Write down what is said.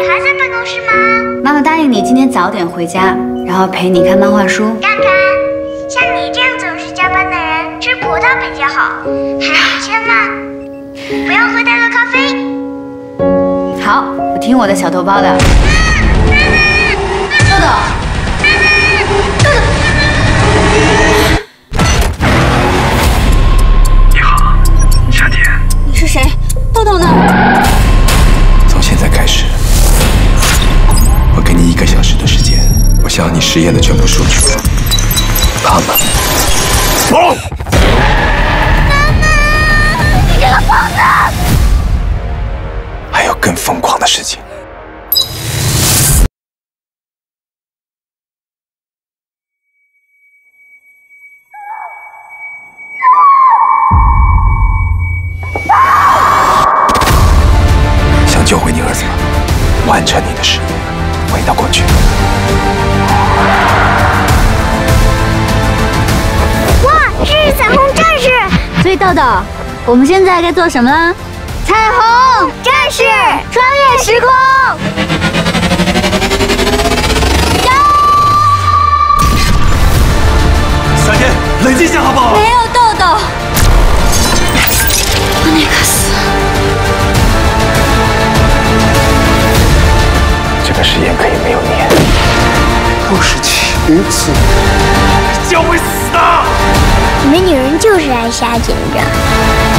还在办公室吗？ 妈妈答应你今天早点回家，然后陪你看漫画书。 看看，像你这样总是加班的人，吃葡萄比较好，还有千万不要喝太多咖啡。 好，我听我的小头包的。豆豆， 你好，夏天。 你是谁？豆豆呢？ 从现在开始，我给你1个小时的时间，我想要你实验的全部数据。他们，走！ 你这个疯子！ 还有更疯狂的事情。想救回你儿子吗？完成你的事业，回到过去。 哇，是彩虹战士！ 所以豆豆，我们现在该做什么呢？彩虹战士穿越时空。 夏天，冷静一下好不好？ 没有豆豆。那个死。 这个实验可以没有你。57次，你将会死的。 你们女人就是爱瞎紧张。